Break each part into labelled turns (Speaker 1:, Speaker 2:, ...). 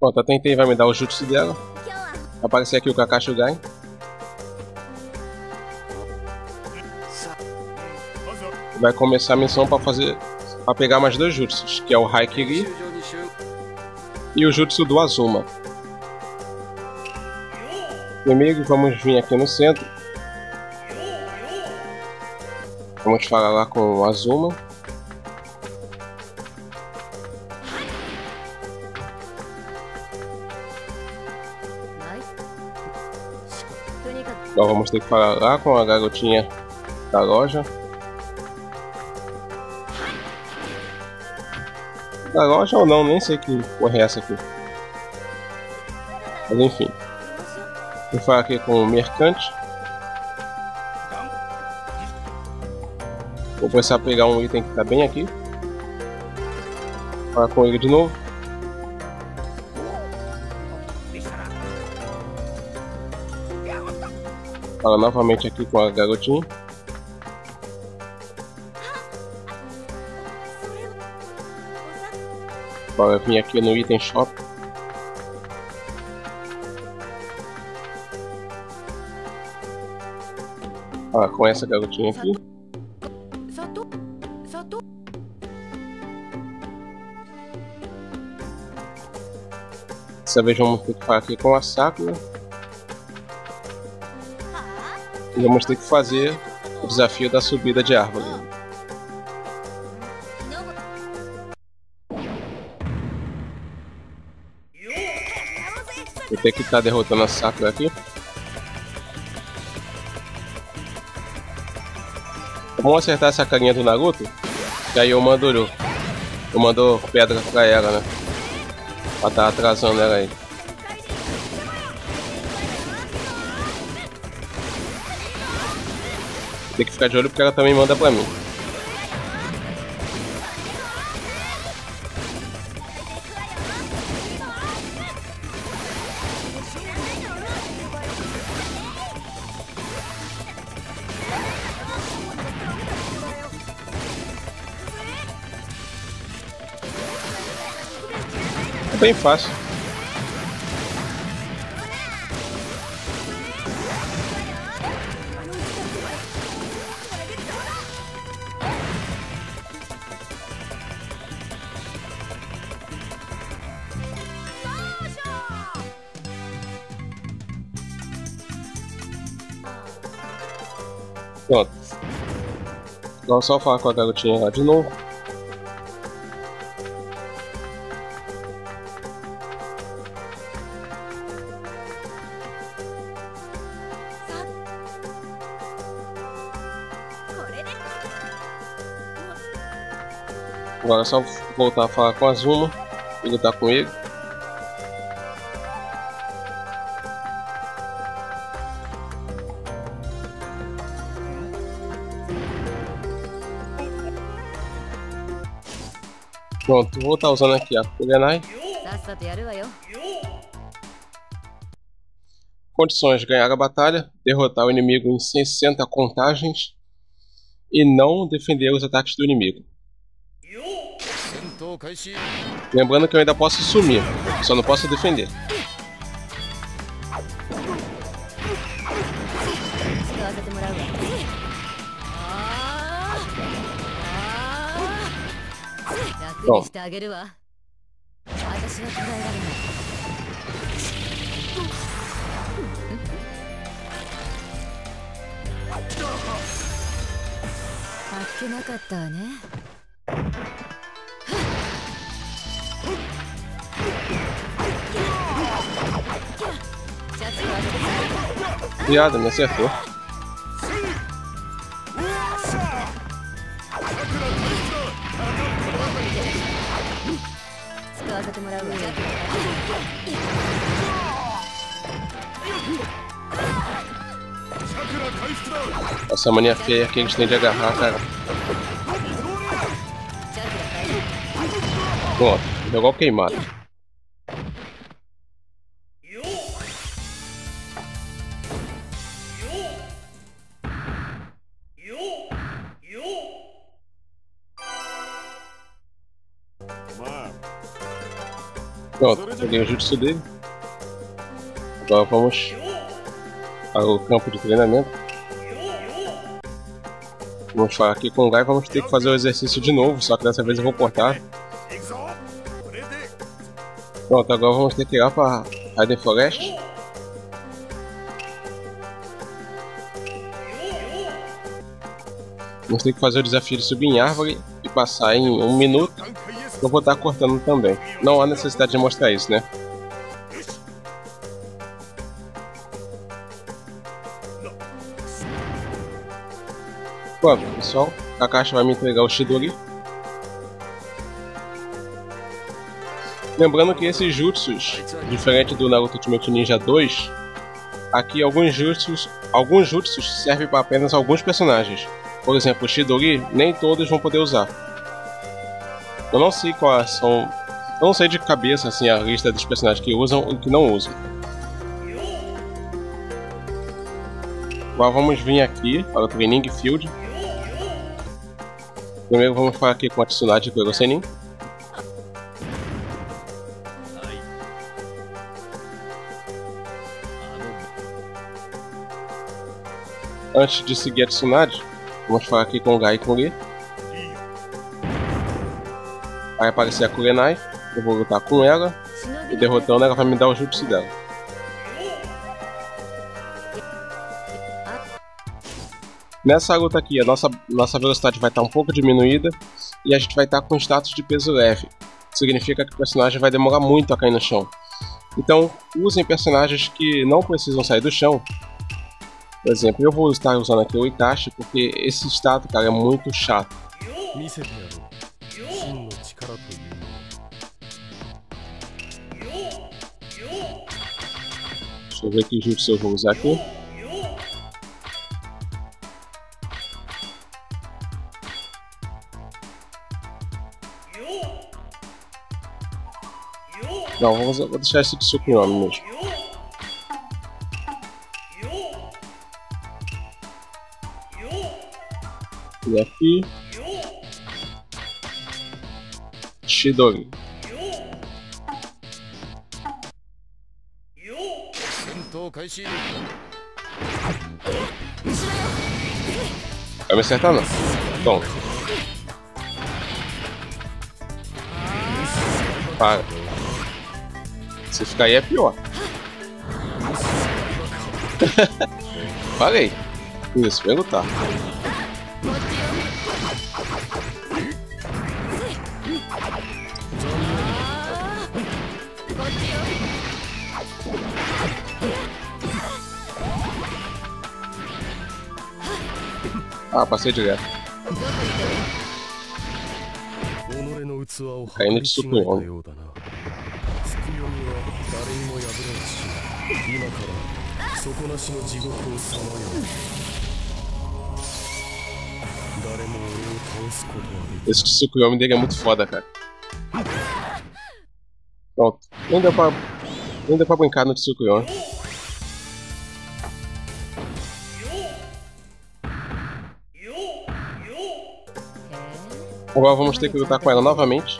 Speaker 1: Pronto, a Tenten vai me dar o jutsu dela. Vai aparecer aqui o Kakashi Gai. Vai começar a missão para pegar mais dois jutsus, que é o Haikiri e o jutsu do Azuma. Primeiro vamos vir aqui no centro. Vamos falar lá com o Azuma. Então vamos ter que falar lá com a garotinha da loja. Da loja ou não, nem sei que porra é essa aqui. Mas enfim. Vou falar aqui com o mercante. Vou começar a pegar um item que está bem aqui. Falar com ele de novo. Fala novamente aqui com a garotinha. Agora vim aqui no item shop. Fala com essa garotinha aqui. Dessa vez vamos ter que falar aqui com a Sakura. E vamos ter que fazer o desafio da subida de árvore. Vou ter que estar derrotando a Sakura aqui. Vamos acertar essa carinha do Naruto. Que aí eu mando pedra pra ela, né? Pra tá atrasando ela aí. Tem que ficar de olho porque ela também manda pra mim. É bem fácil. Pronto. Agora só falar com a garotinha lá de novo. Agora é só voltar a falar com a Azuma e lutar com ele. Pronto, vou estar usando aqui a Kurenai. Condições: ganhar a batalha, derrotar o inimigo em 60 contagens e não defender os ataques do inimigo. Lembrando que eu ainda posso sumir, só não posso defender. Bom. Viado, me acertou. Essa mania feia que a gente tem de agarrar, cara. Pronto, jogou queimado. Pronto, peguei o jutsu dele. Agora vamos para o campo de treinamento. Vamos falar aqui com o Guy, vamos ter que fazer o exercício de novo, só que dessa vez eu vou cortar. Pronto, agora vamos ter que ir lá para Hidden Forest. Vamos ter que fazer o desafio de subir em árvore e passar em 1 minuto. Eu vou estar cortando também. Não há necessidade de mostrar isso, né? Pronto, pessoal. A caixa vai me entregar o Chidori. Lembrando que esses jutsus, diferente do Naruto Ultimate Ninja 2, aqui alguns jutsus servem para apenas alguns personagens. Por exemplo, o Chidori, nem todos vão poder usar. Eu não sei quais são... Eu não sei de cabeça assim a lista dos personagens que usam e que não usam. Agora vamos vir aqui para o Training Field. Primeiro vamos falar aqui com a Tsunade e com o Egosenin. Antes de seguir a Tsunade, vamos falar aqui com o Guy e com o Lee. Vai aparecer a Kurenai, eu vou lutar com ela, e derrotando ela vai me dar o jutsu dela. Nessa luta aqui, a nossa velocidade vai estar um pouco diminuída, e a gente vai estar com status de peso leve. Significa que o personagem vai demorar muito a cair no chão. Então, usem personagens que não precisam sair do chão. Por exemplo, eu vou estar usando aqui o Itachi, porque esse status, cara, é muito chato. Deixa eu ver que jutsu eu vou usar aqui. Não, vou deixar esse de Tsukuyomi mesmo. E aqui... Chidori. Vai me acertar não? Bom. Para. Se ficar aí é pior. Falei. Isso, vem lutar. Ah, passei direto. Caindo de Tsukuyomi. Esse Tsukuyomi dele é muito foda, cara. Pronto. Nem deu pra brincar no Tsukuyomi. Agora vamos ter que lutar com ela novamente.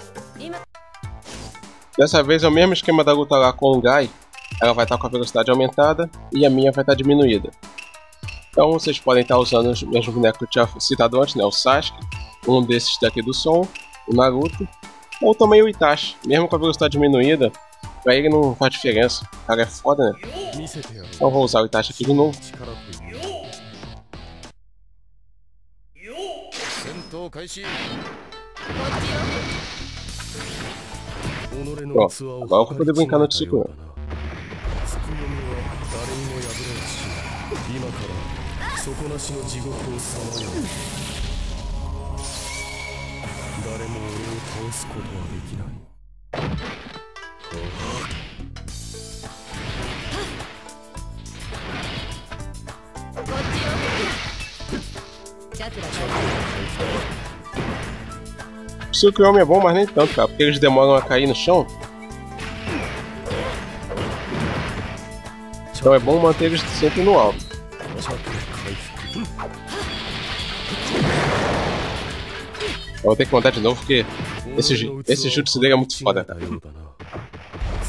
Speaker 1: Dessa vez é o mesmo esquema da luta lá com o Guy. Ela vai estar com a velocidade aumentada e a minha vai estar diminuída. Então vocês podem estar usando os mesmos bonecos que eu tinha citado antes, né? O Sasuke, um desses daqui do som, o Naruto, ou também o Itachi. Mesmo com a velocidade diminuída, pra ele não faz diferença. O cara é foda, né? Então vou usar o Itachi aqui de novo. Pronto, agora eu vou poder brincar no Tsukuyomi. O Tsukuyomi é bom, mas nem tanto, cara, porque eles demoram a cair no chão. Então é bom manter eles sempre no alto. Eu vou ter que contar de novo porque esse jutsu dele é muito foda, cara.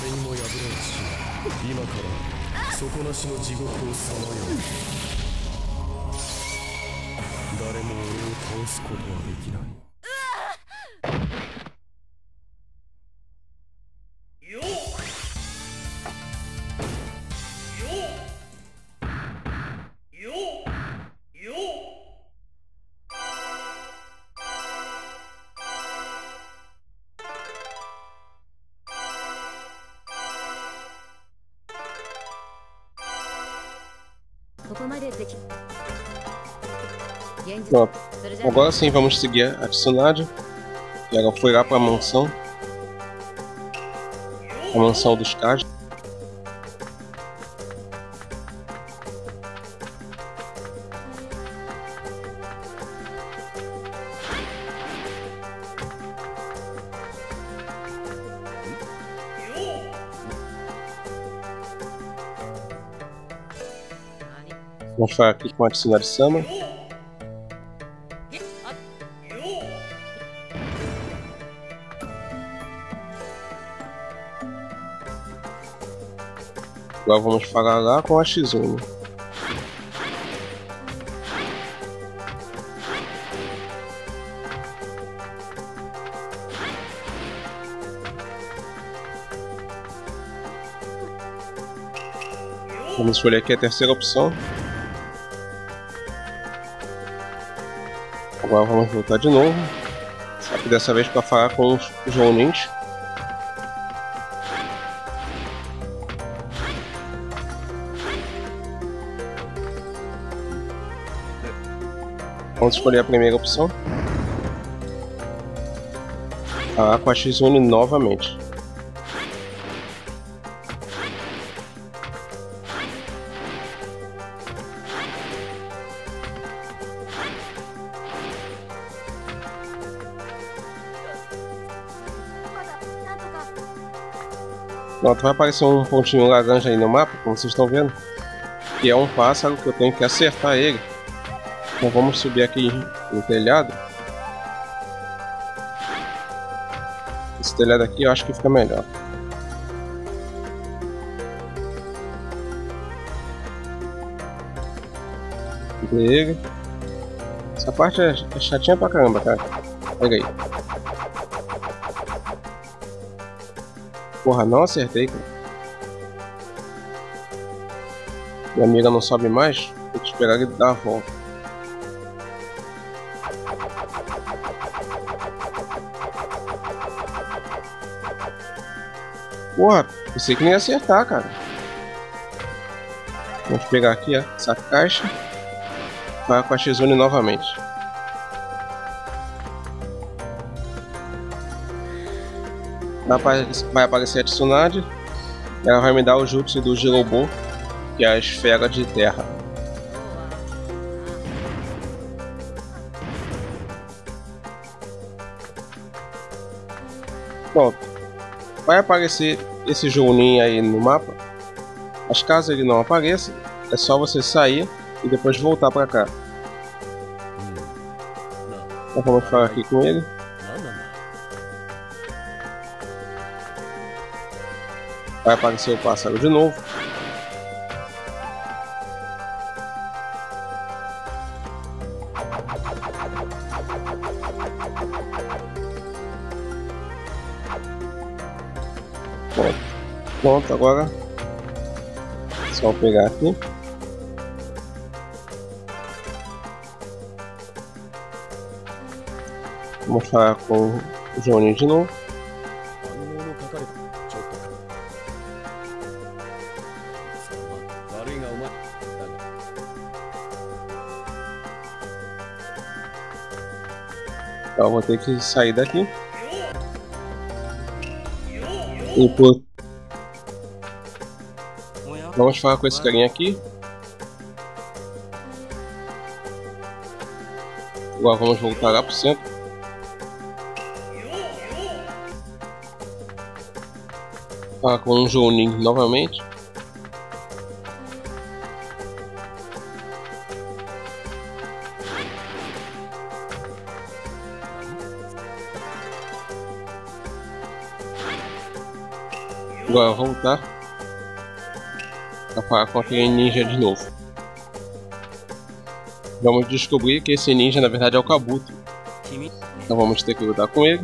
Speaker 1: Pronto. Agora sim vamos seguir a Tsunade. E ela foi lá para a mansão dos Kaji. Vamos falar aqui com a Tsunade-sama. Agora vamos falar lá com a Shizune. Vamos escolher aqui a terceira opção. Agora vamos voltar de novo. Só que dessa vez para falar com os Jounins. Vamos escolher a primeira opção. Falar com a Shizune novamente. Pronto, vai aparecer um pontinho laranja aí no mapa, como vocês estão vendo. Que é um pássaro que eu tenho que acertar ele. Então vamos subir aqui no telhado. Esse telhado aqui eu acho que fica melhor. Peguei ele. Essa parte é chatinha pra caramba, cara. Pega aí. Porra, não acertei, cara. Minha amiga não sobe mais. Tem que esperar ele dar a volta. Porra, pensei que não ia acertar, cara. Vamos pegar aqui ó, essa caixa. Vai com a Shizune novamente. Vai aparecer a Tsunade. Ela vai me dar o jutsu do Jirobo, que é a esfera de terra. Pronto. Vai aparecer esse Jounin aí no mapa. Mas caso ele não apareça, é só você sair e depois voltar pra cá. Então vamos falar aqui com ele. Vai aparecer o pássaro de novo. Pronto, agora é só pegar aqui. Vamos falar com o Jounin de novo. Então eu vou ter que sair daqui. E por... Vamos falar com esse carinha aqui. Agora vamos voltar lá pro centro. Falar com um Jounin novamente. Agora voltar a falar com aquele ninja de novo. Vamos descobrir que esse ninja na verdade é o Kabuto. Então vamos ter que lutar com ele.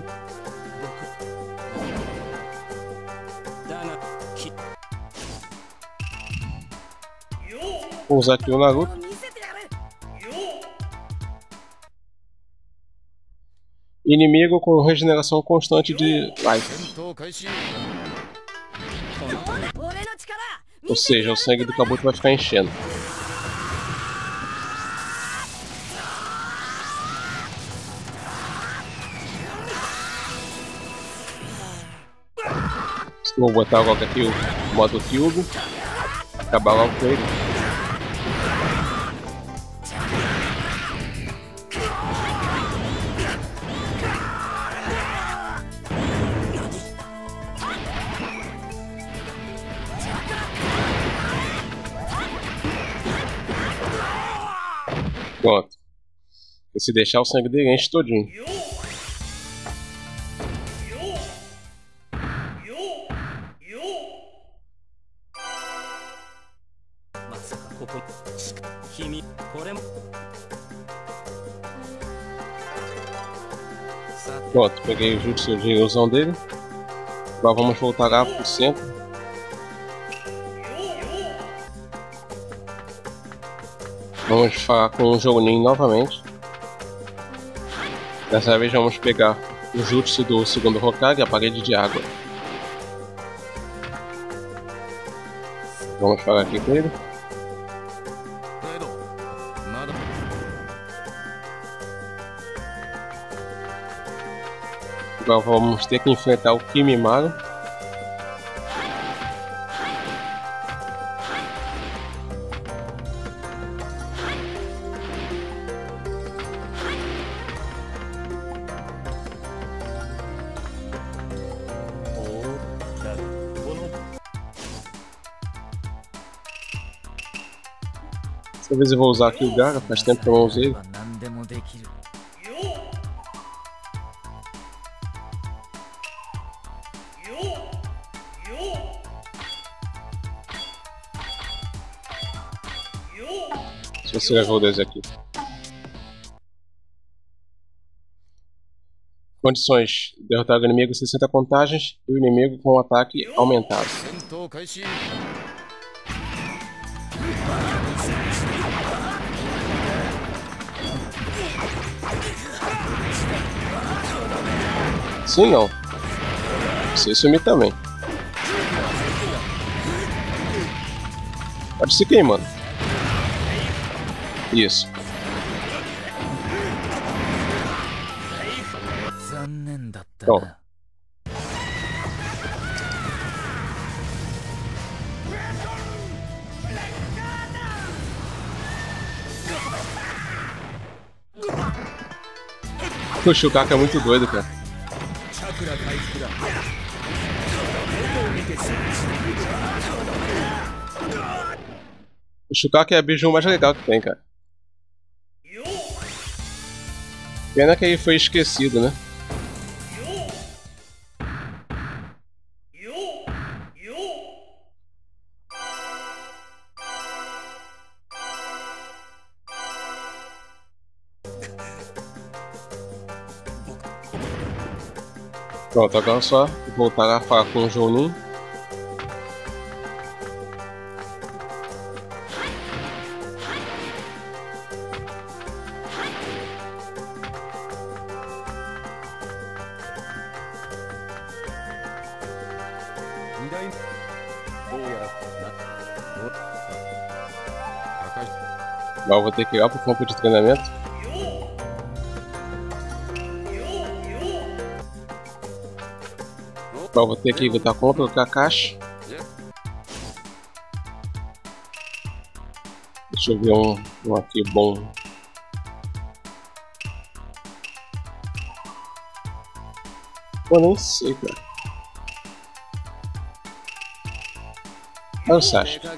Speaker 1: Vou usar aqui o Naruto. Inimigo com regeneração constante de life. Ou seja, o sangue do Kabuto vai ficar enchendo. Vou botar logo aqui o modo Cube. Acabar logo com ele. Pronto. E se deixar o sangue dele enche todinho. Pronto, peguei o jutsu de ilusão dele. Agora vamos voltar lá pro centro. Vamos falar com o Jounin novamente. Dessa vez vamos pegar o jutsu do segundo Hokage, a parede de água. Vamos falar aqui com ele. Agora vamos ter que enfrentar o Kimimaro. Dessa vez eu vou usar aqui o Gaara, faz tempo que eu não usei ele. Se você levou 10 aqui. Condições: derrotar o inimigo 60 contagens e o inimigo com um ataque aumentado. Sim, não. Você sumir também. Pode se queimando. Isso. Pronto. O Shukaka é muito doido, cara. O Shukaka é a biju mais legal que tem, cara. Pena que ele foi esquecido, né? Pronto, agora é só voltar a falar com o Jounin. Agora eu vou ter que ir lá pro campo de treinamento. Agora eu vou ter que lutar contra o Kakashi. Deixa eu ver um aqui bom. Eu nem sei, cara. Olha o Sasuke.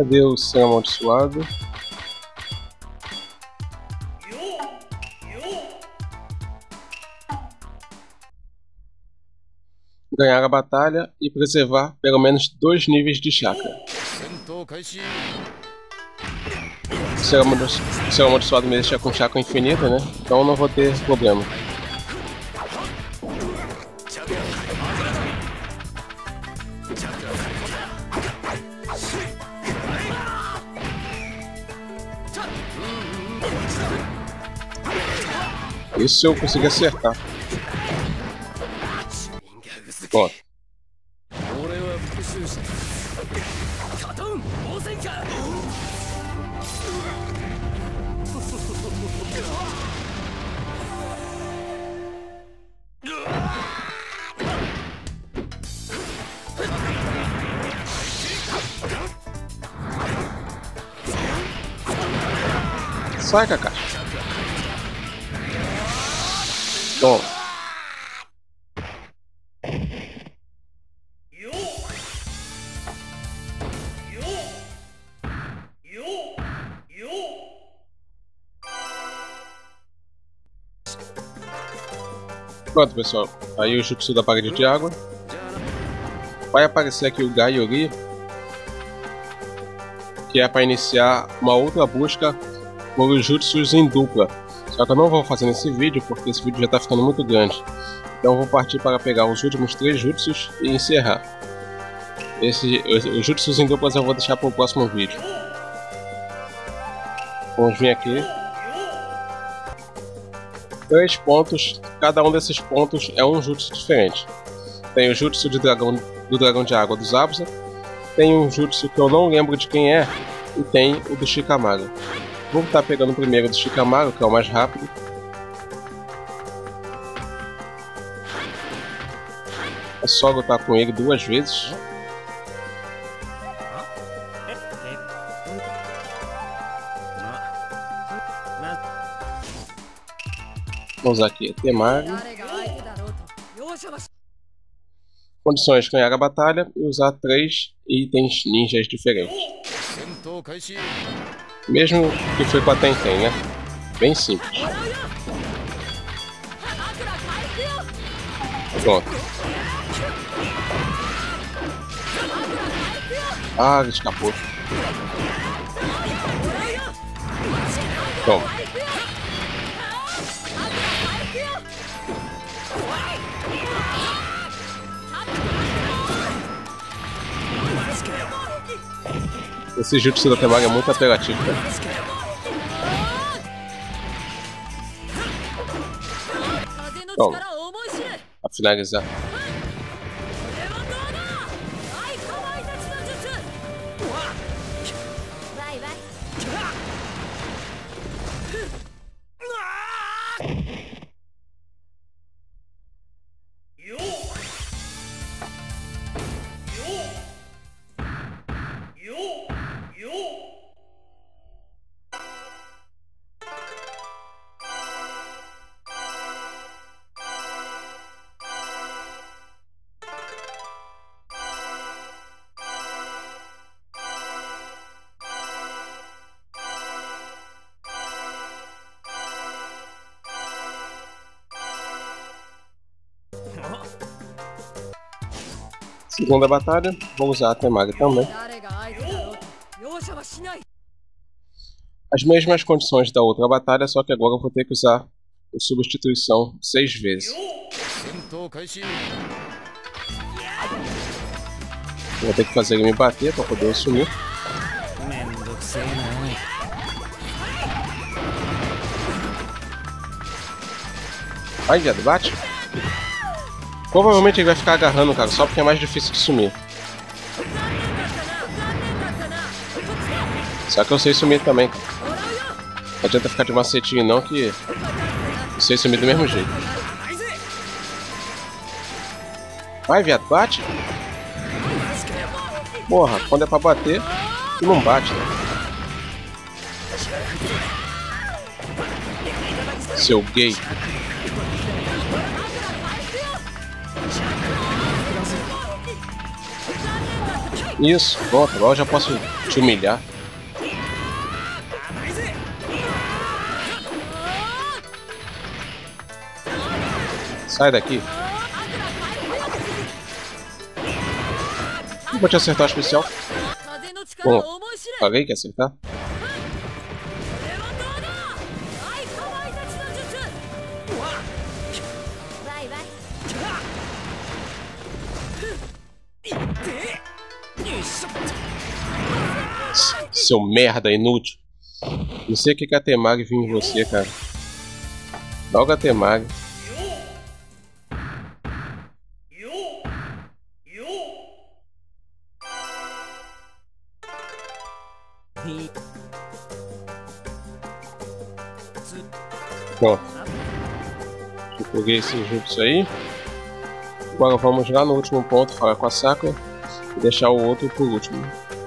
Speaker 1: Cadê o Ser Amaldiçoado? Ganhar a batalha e preservar pelo menos 2 níveis de chakra. O Ser Amaldiçoado me deixa com chakra infinita, né? Então não vou ter problema. Isso eu consegui acertar. Pronto. Sai, Kakashi. Bom. Pronto, pessoal. Aí o jutsu da parede de água. Vai aparecer aqui o Gai-Yori, que é para iniciar uma outra busca por os jutsus em dupla. Só que eu não vou fazer nesse vídeo, porque esse vídeo já está ficando muito grande. Então eu vou partir para pegar os últimos 3 jutsus e encerrar. Os jutsus em duplas eu vou deixar para o próximo vídeo. Vamos vir aqui. 3 pontos, cada um desses pontos é um jutsu diferente. Tem o jutsu do dragão de água do Zabuza, tem um jutsu que eu não lembro de quem é, e tem o do Shikamaru. Vou estar pegando o primeiro do Shikamaru, que é o mais rápido. É só lutar com ele 2 vezes. Vamos usar aqui a Temari. Condições: ganhar a batalha e usar 3 itens ninjas diferentes. Mesmo que foi com a Tenten, né? Bem simples. Pronto. Ah, escapou. Toma. Esse jutsu da Temari é muito apelativo, cara. Toma. Pra finalizar. Segunda batalha, vou usar a Temari também. As mesmas condições da outra batalha, só que agora eu vou ter que usar a substituição 6 vezes. Vou ter que fazer ele me bater para poder assumir. Vai, viado, bate. Provavelmente ele vai ficar agarrando, cara, só porque é mais difícil de sumir. Só que eu sei sumir também. Não adianta ficar de macetinho não, que eu sei sumir do mesmo jeito. Vai, viado, bate. Porra, quando é pra bater, tu não bate, né? Seu gay. Isso, pronto, agora eu já posso te humilhar. Sai daqui. Vou te acertar o especial. Bom, alguém quer acertar? Seu merda inútil. Não sei o que a Temag viu em você, cara. Logo a Temag. Pronto. Eu peguei esses juntos aí. Agora vamos lá no último ponto, falar com a Sakura e deixar o outro por último.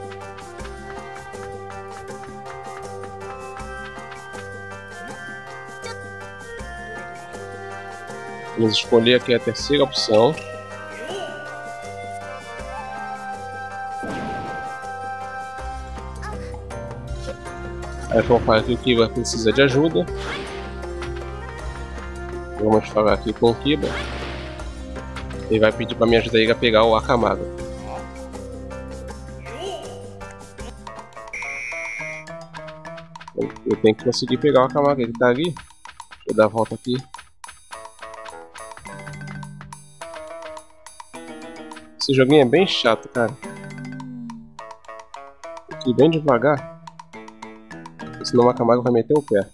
Speaker 1: Vamos escolher aqui a terceira opção. Aí vamos falar que o Kiba precisa de ajuda. Vamos falar aqui com o Kiba. Ele vai pedir para me ajudar ele a pegar o Akamaga. Eu tenho que conseguir pegar o Akamaga, ele tá ali. Deixa eu dar a volta aqui. Esse joguinho é bem chato, cara. Tem que ir bem devagar. Senão o Akamaga vai meter o pé.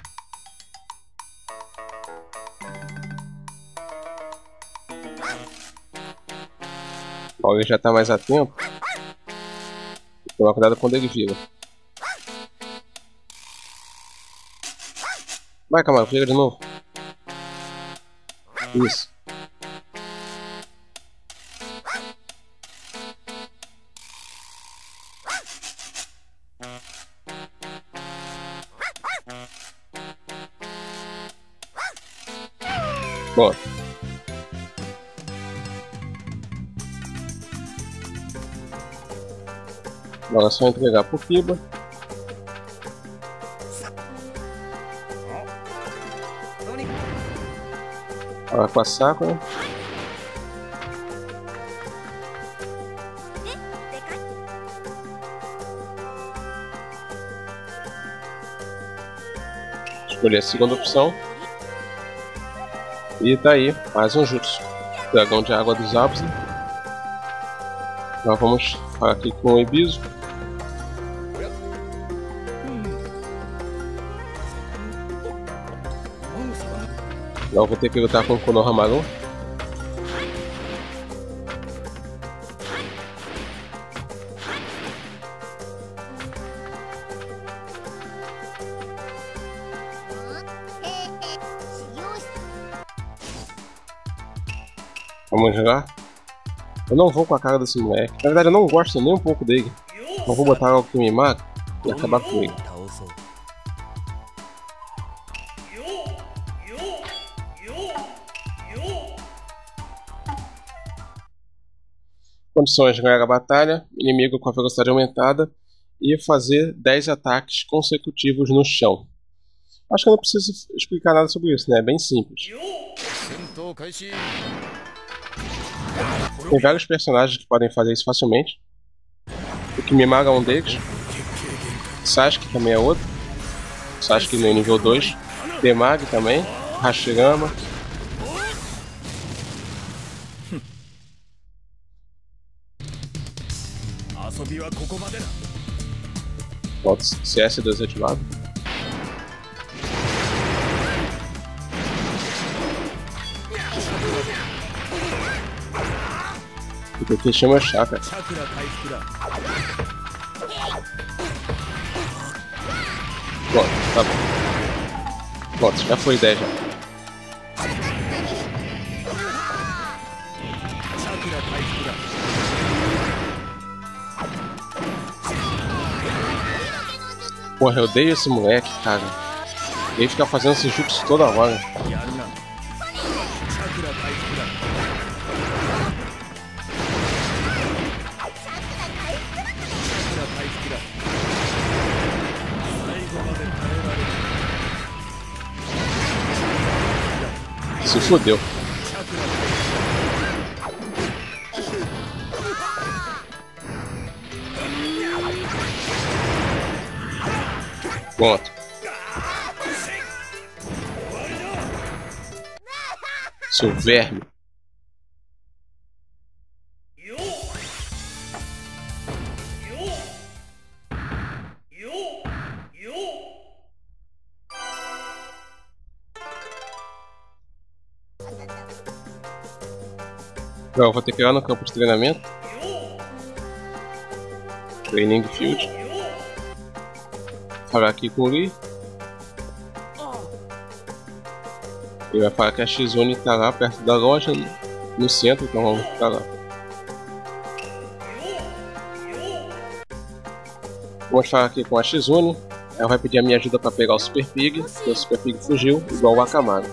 Speaker 1: Ele já está mais atento. Toma cuidado quando ele vira. Vai, Akamaga, vira de novo. Isso. Bom. Agora é só entregar pro Kiba. Agora com a Sakura. Escolher a segunda opção. E tá aí, mais um jutsu. Dragão de água dos Abus. Agora vamos falar aqui com o Ebisu. Agora vou ter que lutar com o Konohamaru. Vamos jogar? Eu não vou com a cara desse moleque. Na verdade eu não gosto nem um pouco dele. Então vou botar algo que me mata e acabar com ele. Condições de ganhar a batalha, inimigo com a velocidade aumentada e fazer 10 ataques consecutivos no chão. Acho que eu não preciso explicar nada sobre isso, né? É bem simples. Tem vários personagens que podem fazer isso facilmente. O Kimimaro é um deles. Sasuke também é outro. Sasuke no nível 2. Temag também. Hashirama. Bota CS2 ativado. Porque chama chakra. Pronto, tá bom. Pronto, já foi 10 já. Porra, eu odeio esse moleque, cara. Ele fica fazendo esse jutsu toda hora. Se fudeu. Pronto. Seu verme. Eu vou ter que ir lá no campo de treinamento. Training Field. Falar aqui com o Lee. Ele vai falar que a Shizune está lá perto da loja, no centro, então vamos ficar lá. Vamos falar aqui com a Shizune. Ela vai pedir a minha ajuda para pegar o Super Pig, porque o Super Pig fugiu, igual o Akamaru.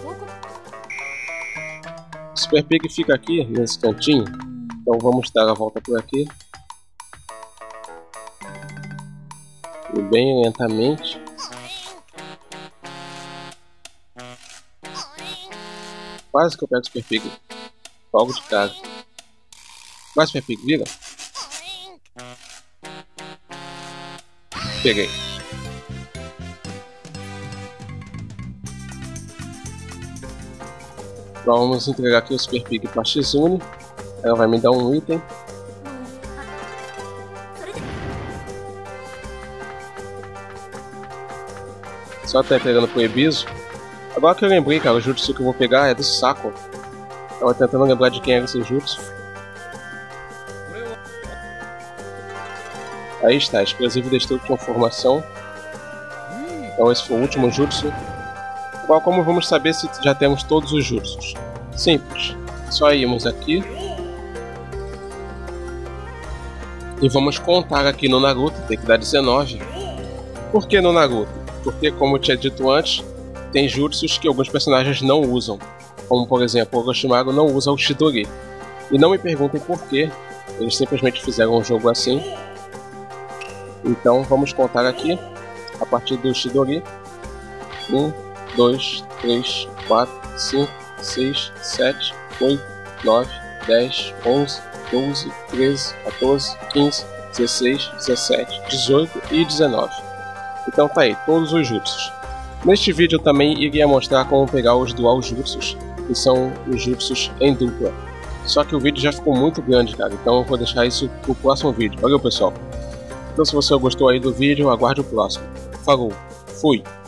Speaker 1: O Super Pig fica aqui, nesse cantinho, então vamos dar a volta por aqui. E bem lentamente. Quase que eu pego o Super Pig. Logo de cara. Vai, Super Pig, vira. Peguei. Vamos entregar aqui o Super Pig para a Shizune. Ela vai me dar um item. Só tá entregando pro Ebisu. Agora que eu lembrei, cara, o jutsu que eu vou pegar é do Sako. Tava tentando lembrar de quem era esse jutsu. Aí está, explosivo destrutivo com formação. Então esse foi o último jutsu. Agora como vamos saber se já temos todos os jutsus? Simples. Só irmos aqui. E vamos contar aqui no Naruto, tem que dar 19. Por que no Naruto? Porque, como eu tinha dito antes, tem jutsus que alguns personagens não usam. Como, por exemplo, o Orochimaru não usa o Chidori. E não me perguntem por quê. Eles simplesmente fizeram um jogo assim. Então, vamos contar aqui. A partir do Chidori. 1, 2, 3, 4, 5, 6, 7, 8, 9, 10, 11, 12, 13, 14, 15, 16, 17, 18 e 19. Então tá aí, todos os jutsus. Neste vídeo eu também iria mostrar como pegar os dual jutsus, que são os jutsus em dupla. Só que o vídeo já ficou muito grande, cara, então eu vou deixar isso pro próximo vídeo. Valeu, pessoal. Então se você gostou aí do vídeo, aguarde o próximo. Falou, fui!